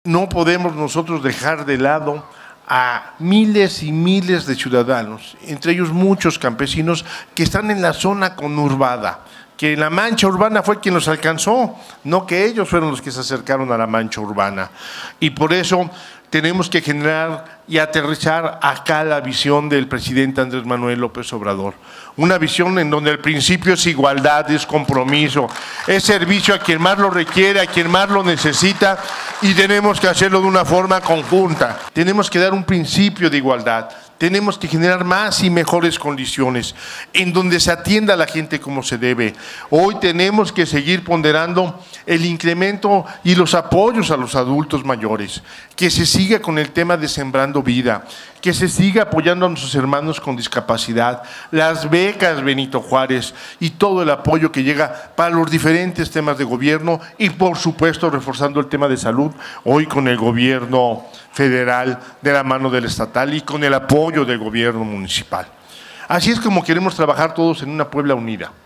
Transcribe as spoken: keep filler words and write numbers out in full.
no podemos nosotros dejar de lado a miles y miles de ciudadanos, entre ellos muchos campesinos que están en la zona conurbada, que la mancha urbana fue quien los alcanzó, no que ellos fueron los que se acercaron a la mancha urbana. Y por eso tenemos que generar y aterrizar acá la visión del presidente Andrés Manuel López Obrador. Una visión en donde el principio es igualdad, es compromiso, es servicio a quien más lo requiere, a quien más lo necesita, y tenemos que hacerlo de una forma conjunta. Tenemos que dar un principio de igualdad. Tenemos que generar más y mejores condiciones en donde se atienda a la gente como se debe. Hoy tenemos que seguir ponderando el incremento y los apoyos a los adultos mayores, que se siga con el tema de Sembrando Vida, que se siga apoyando a nuestros hermanos con discapacidad, las becas Benito Juárez y todo el apoyo que llega para los diferentes temas de gobierno y, por supuesto, reforzando el tema de salud, hoy con el gobierno federal de la mano del estatal y con el apoyo del gobierno municipal. Así es como queremos trabajar todos en una Puebla unida.